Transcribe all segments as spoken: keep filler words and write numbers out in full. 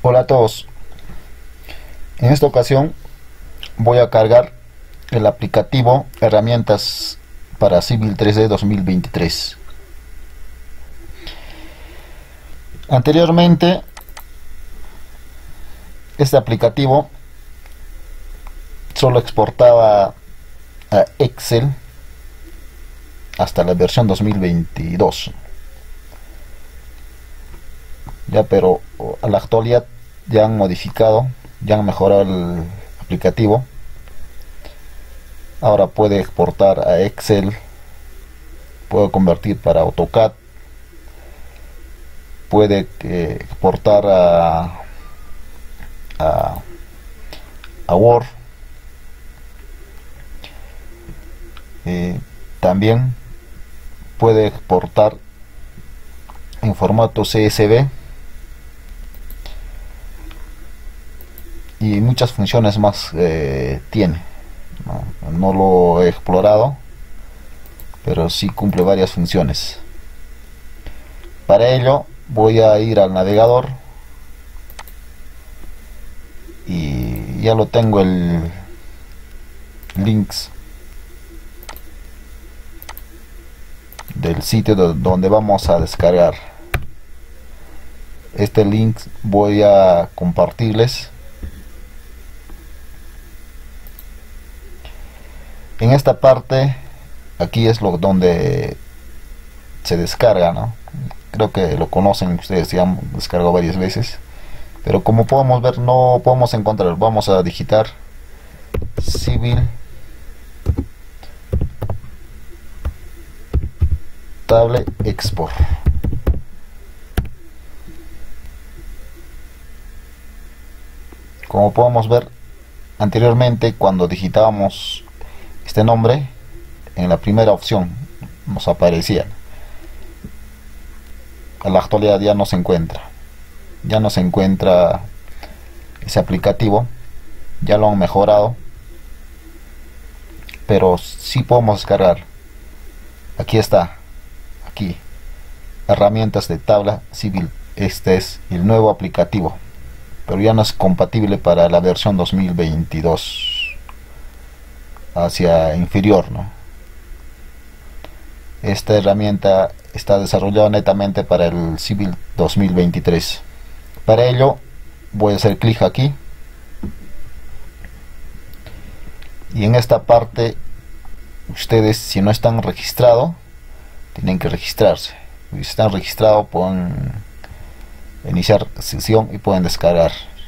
Hola a todos. En esta ocasión voy a cargar el aplicativo Herramientas para Civil tres D dos mil veintitrés. Anteriormente, este aplicativo solo exportaba a Excel hasta la versión dos mil veintidós. Ya, pero a la actualidad ya han modificado, ya han mejorado el aplicativo. Ahora puede exportar a Excel, puede convertir para AutoCAD, puede eh, exportar a, a, a Word. Eh, también puede exportar en formato C S V y muchas funciones más eh, tiene. No, no lo he explorado, pero sí cumple varias funciones. Para ello voy a ir al navegador y ya lo tengo el links del sitio donde vamos a descargar. Este link voy a compartirles. En esta parte, aquí es lo donde se descarga, ¿no? Creo que lo conocen ustedes, ya han descargado varias veces, pero como podemos ver no podemos encontrar. Vamos a digitar Civil Table Export. Como podemos ver, anteriormente cuando digitábamos este nombre, en la primera opción nos aparecía. En la actualidad ya no se encuentra, ya no se encuentra ese aplicativo, ya lo han mejorado, pero sí podemos descargar. Aquí está, aquí, herramientas de tabla civil. Este es el nuevo aplicativo, pero ya no es compatible para la versión dos mil veintidós hacia inferior, ¿no? Esta herramienta está desarrollada netamente para el Civil dos mil veintitrés. Para ello voy a hacer clic aquí y en esta parte ustedes, si no están registrados, tienen que registrarse. Si están registrados, pueden iniciar sesión y pueden descargar.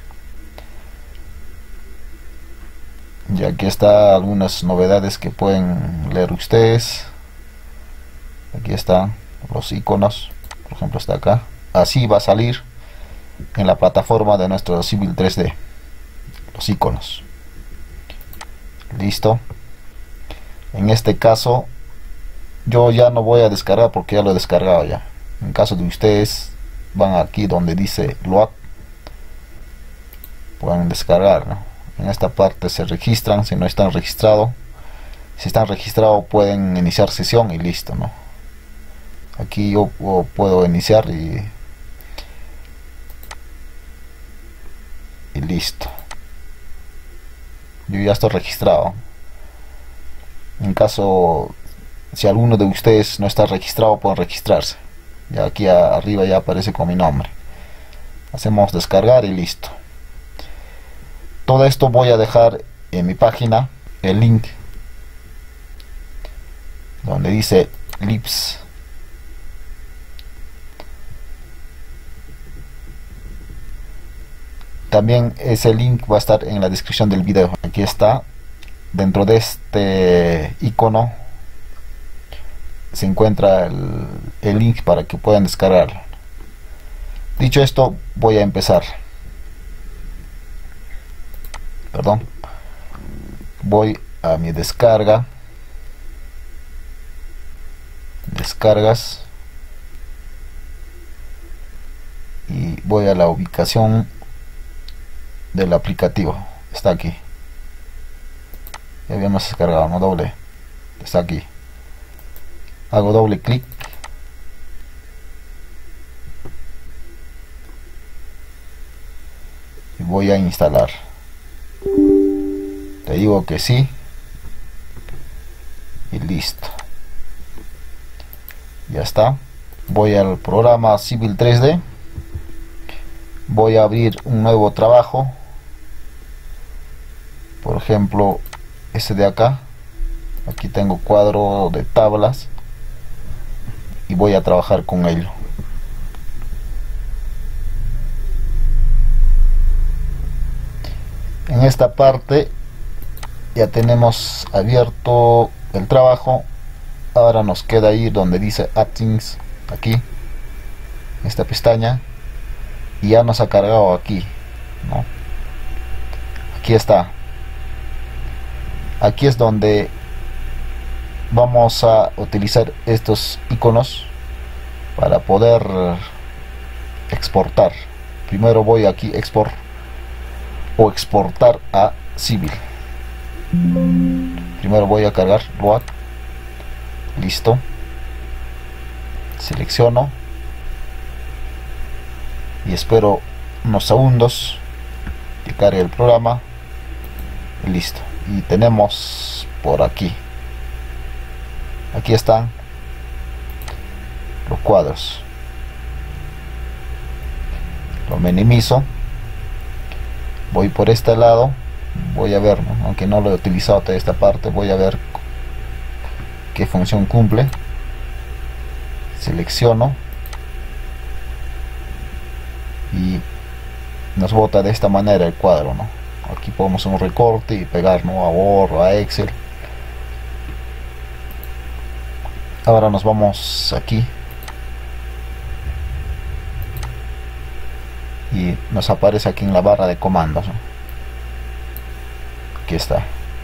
Y aquí está algunas novedades que pueden leer ustedes. Aquí están los iconos, por ejemplo está acá. Así va a salir en la plataforma de nuestro Civil tres D los iconos. Listo. En este caso yo ya no voy a descargar porque ya lo he descargado ya. En caso de ustedes, van aquí donde dice Load, pueden descargar, ¿no? En esta parte se registran si no están registrados. Si están registrados pueden iniciar sesión y listo, ¿no? Aquí yo puedo iniciar y, y listo. Yo ya estoy registrado. En caso, si alguno de ustedes no está registrado, pueden registrarse. Ya aquí arriba ya aparece con mi nombre. Hacemos descargar y listo. Todo esto voy a dejar en mi página el link donde dice Lips. También ese link va a estar en la descripción del video. Aquí está. Dentro de este icono se encuentra el, el link para que puedan descargarlo. Dicho esto, voy a empezar. Perdón. Voy a mi descarga. Descargas. Y voy a la ubicación del aplicativo. Está aquí. Ya habíamos descargado, no doble. Está aquí. Hago doble clic. y voy a instalar. Le digo que sí y listo. Ya está. Voy al programa Civil tres D, voy a abrir un nuevo trabajo, por ejemplo este de acá. Aquí tengo cuadro de tablas y voy a trabajar con ello. En esta parte ya tenemos abierto el trabajo. Ahora nos queda ir donde dice Add-ins, aquí, esta pestaña, y ya nos ha cargado aquí, ¿no? Aquí está. Aquí es donde vamos a utilizar estos iconos para poder exportar. Primero voy aquí export o exportar a Civil. Primero voy a cargar Load. Listo. Selecciono y espero unos segundos que cargue el programa. Y listo. Y tenemos por aquí. Aquí están los cuadros. Lo minimizo. Voy por este lado. Voy a ver, ¿no? Aunque no lo he utilizado toda esta parte, voy a ver qué función cumple. Selecciono y nos bota de esta manera el cuadro, ¿no? Aquí podemos hacer un recorte y pegar, ¿no? A Word o a Excel. Ahora nos vamos aquí y nos aparece aquí en la barra de comandos, ¿no? Aquí está.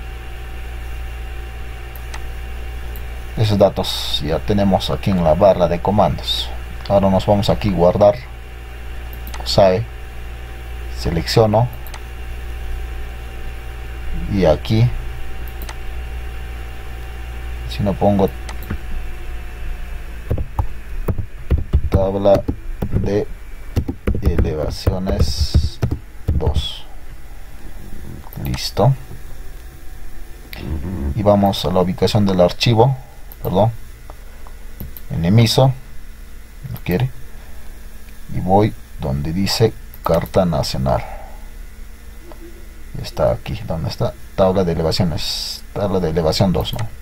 Esos datos ya tenemos aquí en la barra de comandos. Ahora nos vamos aquí a guardar. Save. Selecciono. Y aquí, si no pongo tabla de elevaciones dos. Listo. Y vamos a la ubicación del archivo. Perdón, minimizo, no quiere, y voy donde dice carta nacional. Y está aquí, donde está tabla de elevaciones, tabla de elevación dos, ¿no?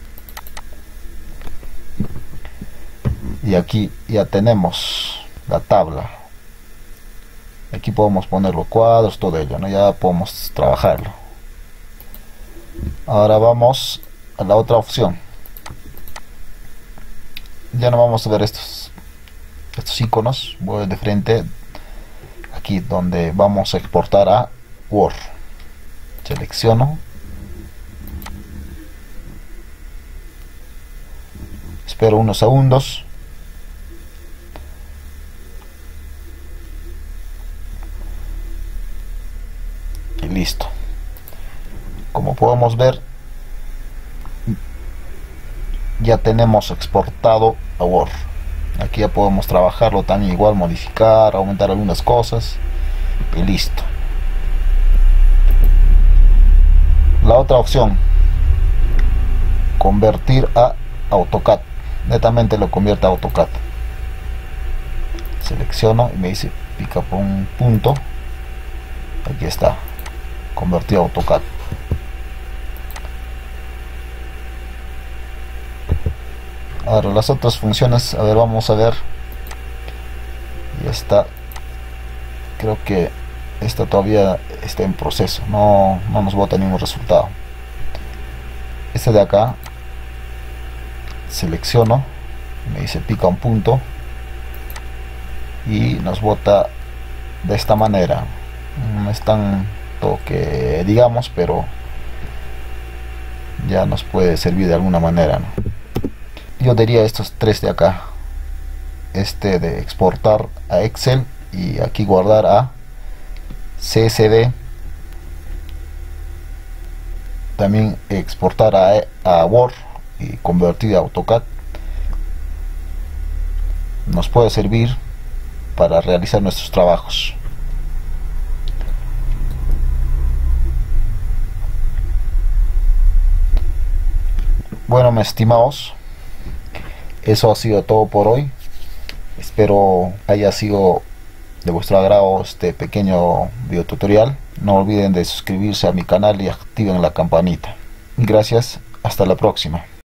Y aquí ya tenemos la tabla. Aquí podemos poner los cuadros, todo ello, ¿no? Ya podemos trabajarlo. Ahora vamos a la otra opción. Ya no vamos a ver estos estos iconos. Voy de frente aquí donde vamos a exportar a Word. Selecciono, espero unos segundos y listo. Como podemos ver, ya tenemos exportado a Word. Aquí ya podemos trabajarlo también igual, modificar, aumentar algunas cosas y listo. La otra opción, convertir a AutoCAD. Netamente lo convierte a AutoCAD. Selecciono y me dice pica por un punto. Aquí está, convertido a AutoCAD. Ahora las otras funciones, a ver, vamos a ver. Ya está. Creo que esta todavía está en proceso. No, no nos bota ningún resultado. Este de acá, selecciono, me dice pica un punto y nos bota de esta manera. No es tanto que digamos, pero ya nos puede servir de alguna manera, ¿no? Yo diría estos tres de acá, este de exportar a Excel y aquí guardar a C S V, también exportar a, a Word y convertir a AutoCAD, nos puede servir para realizar nuestros trabajos. Bueno, mis estimados, eso ha sido todo por hoy. Espero haya sido de vuestro agrado este pequeño video tutorial. No olviden de suscribirse a mi canal y activen la campanita. Gracias, hasta la próxima.